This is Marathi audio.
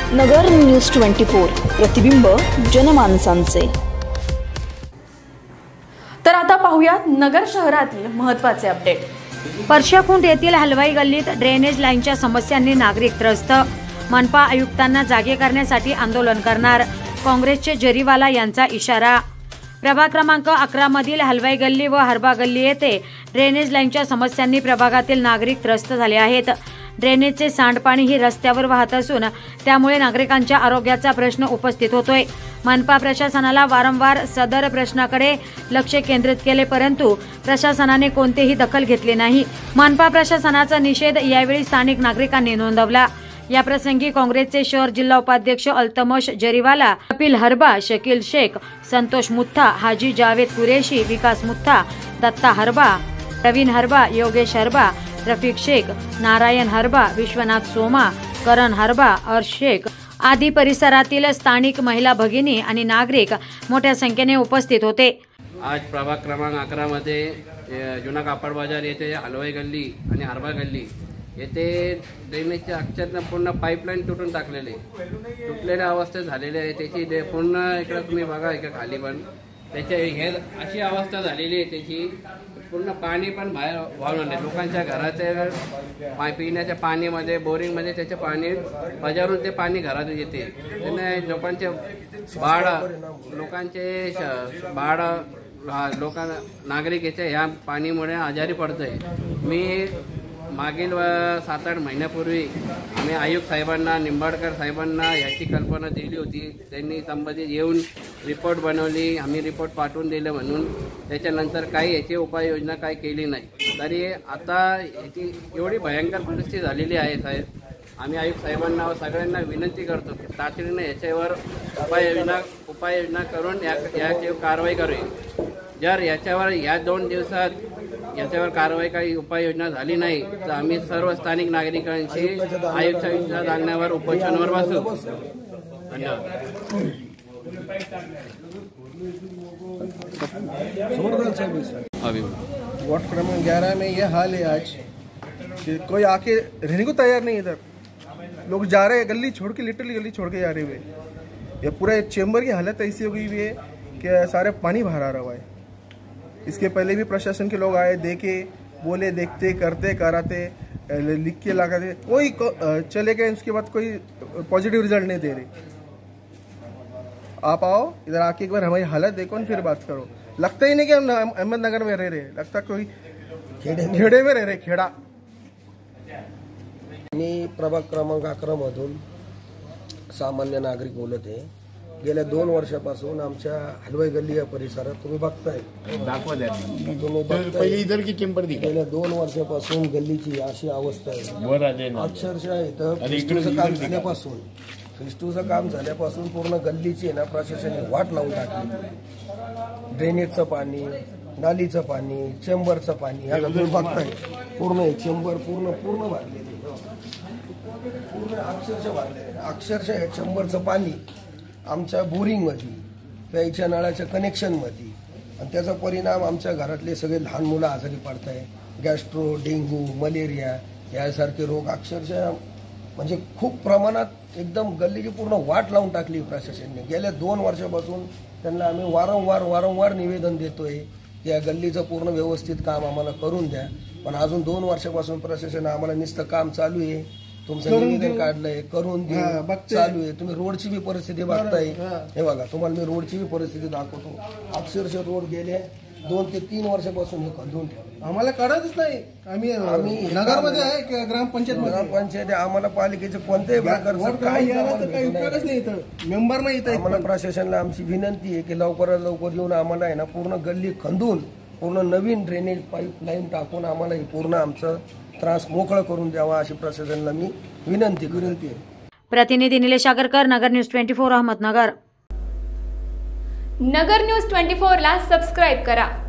नगर न्यूज 24 प्रतिबिंब जनमानसांचे। तर आता पाहूयात नगर शहरातील महत्त्वाचे अपडेट। परशाखुंट येथील हलवाई गल्लीत ड्रेनेज लाईनच्या समस्यांनी नागरिक त्रस्त। मनपा आयुक्तांना जागे करण्यासाठी आंदोलन करणार, काँग्रेसचे जरीवाला यांचा इशारा। प्रभाग क्रमांक 11 मधील हलवाई गल्ली व हरबा गल्ली येथे ड्रेनेज लाईनच्या समस्यांनी प्रभागातील नागरिक त्रस्त झाले आहेत। ड्रेनेजचे सांडपाणी ही रस्त्यावर वाहत असून त्यामुळे नागरिकांच्या आरोग्याचा प्रश्न उपस्थित होतोय। मनपा प्रशासनाला वारंवार सदर प्रश्नाकडे लक्ष केंद्रित केले, परंतु प्रशासनाने कोणतीही दखल घेतली नाही। मनपा प्रशासनाचा निषेध यावेळी स्थानिक नागरिकांनी नोंदवला। या प्रसंगी काँग्रेसचे शहर जिल्हा उपाध्यक्ष अल्तमश जरीवाला, कपिल हरबा, शकील शेख, संतोष मुथा, हाजी जावेद कुरेशी, विकास मुथा, दत्ता हरबा, प्रवीण हरबा, योगेश हरबा, रफिक शेख, नारायण हरबा, विश्वनाथ सोमा, करण हरबा, अर्श शेख आदी परिसरातील स्थानिक महिला भगिनी आणि नागरिक मोठ्या संख्येने उपस्थित होते। आज प्रभाग क्रमांक 11 मध्ये जुना कापड बाजार येथे हलवाई गल्ली आणि हरबा गल्ली येथे ड्रेनेजचे अक्षरशः पूर्ण पाईपलाईन तुटून टाकलेले, तुटलेल्या अवस्थेत झालेले आहे। त्याची पूर्ण इकडे तुम्ही बघा, इकडे खाली पण त्याच्या हे अशी अवस्था झालेली आहे, त्याची पूर्ण पाणी पण बाहेर वाहून आणले। लोकांच्या घराचे पिण्याच्या पाणीमध्ये, बोरिंगमध्ये त्याचे पाणी बजारून ते पाणी घरात येते। त्याने लोकांचे नागरिक याच्या ह्या पाणीमुळे आजारी पडतंय। मी मागील 7-8 महिन्यापूर्वी आम्ही आयुक्त साहेबांना, निंबाडकर साहेबांना याची कल्पना दिली होती। त्यांनी संबंधित येऊन रिपोर्ट बनवली, आम्ही रिपोर्ट पाठवून दिले म्हणून। त्याच्यानंतर काही याची उपाययोजना काही केली नाही। तरी आता याची एवढी भयंकर परिस्थिती झालेली आहे साहेब, आम्ही आयुक्त साहेबांना व सगळ्यांना विनंती करतो की तातडीने याच्यावर उपाययोजना करून याची कारवाई करावी। जर याच्यावर या 2 दिवसात याच्यावर कारवाई काही उपाययोजना झाली नाही तर आम्ही सर्व स्थानिक नागरिकांशी आयुक्तांच्या जागण्यावर उपोषणावर बसू। धन्यवाद। वार्ड क्रमांक 11 में यह हाल है आज कि कोई आके रहने को तैयार नहीं। इधर लोग जा रहे हैं, गली छोड़ के, लिटरली गली छोड़ के जा रहे हुए। ये पूरा चेंबर की हालत ऐसी हो गई हुई है कि सारे पानी बाहर आ रहा है। इसके पहले भी प्रशासन के लोग आए, देखे, बोले, देखते, करते, कराते, लिख के लगाते, कोई चले गए। उसके बाद कोई पॉजिटिव रिजल्ट नहीं दे रहे। आप आओ इधर आके एक बार हमारी हालत देखो फिर बात करो। लगता ही नहीं कि हम अहमदनगर में रह रहे, लगता कोई खेड़े में रह रहे, खेड़ा। मी प्रभाग क्रमांक 11 मधून सामान्य नागरिक बोलत आहे। गेल्या 2 वर्षापासून आमच्या हलवाई गल्ली या परिसरात तुम्ही बघताय, गेल्या 2 वर्षापासून गल्लीची अशी अवस्था आहे। अक्षरशः इथं फिस्टूचं काम झाल्यापासून पूर्ण गल्लीची ना प्रशासनाने वाट लावून टाकली। ड्रेनेजचं पाणी, नालीचं पाणी, चेंबरचं पाणी, ह्या तुम्ही बघताय पूर्ण चेंबर पूर्ण भरलेले, पूर्ण अक्षरशः भरलेले। अक्षरशः हे चेंबरचं पाणी आमच्या बोरिंगमध्ये, प्यायच्या नळाच्या कनेक्शनमध्ये, आणि त्याचा परिणाम आमच्या घरातले सगळे लहान मुलं आजारी पडत आहे। गॅस्ट्रो, डेंग्यू, मलेरिया यासारखे रोग अक्षरशः म्हणजे खूप प्रमाणात एकदम गल्लीची पूर्ण वाट लावून टाकली प्रशासनाने। गेल्या 2 वर्षापासून त्यांना आम्ही वारंवार निवेदन देतोय की या गल्लीचं पूर्ण व्यवस्थित काम आम्हाला करून द्या, पण अजून 2 वर्षापासून प्रशासन आम्हाला नुसतं काम चालू आहे, तुमचं निवेदन काढलंय, करून दे, चालू आहे। तुम्ही रोडची बी परिस्थिती बघताय, हे बघा तुम्हाला मी रोडची बी परिस्थिती दाखवतो। अक्षरशः रोड गेले 2 ते 3 वर्षापासून हे खंदून ठेवलं। आम्हाला कळतच नाही, आम्ही नगरमध्ये आहे की ग्रामपंचायत आम्हाला पालिकेचे कोणत्याही प्रकारचं काही उपयोगच नाही, इथं मेंबर नाही। इथं आम्हाला प्रशासनाला आमची विनंती आहे की लवकरात लवकर येऊन आम्हाला आहे ना पूर्ण गल्ली खंदून पूर्ण नवीन ड्रेनेज पाईपलाईन टाकून आम्हाला पूर्ण आमचं त्रास मोकळं करून द्यावा अशी प्रशासनाला मी विनंती करते। प्रतिनिधी निलेश आगरकर, नगर न्यूज 24 अहमदनगर। नगर न्यूज 24 ला सबस्क्राइब करा।